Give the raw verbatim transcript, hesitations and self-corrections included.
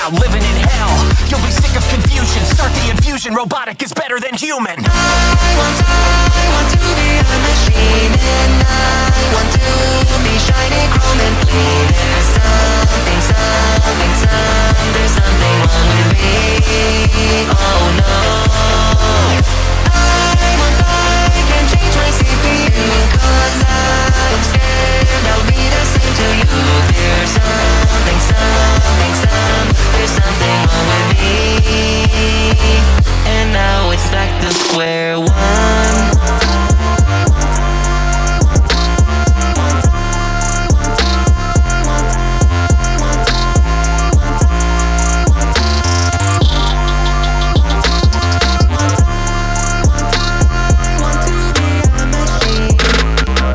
now, living in hell. You'll be sick of confusion, start the infusion. Robotic is better than human. I want, I want to be a machine, and I want to be shiny, chrome, and clean as something.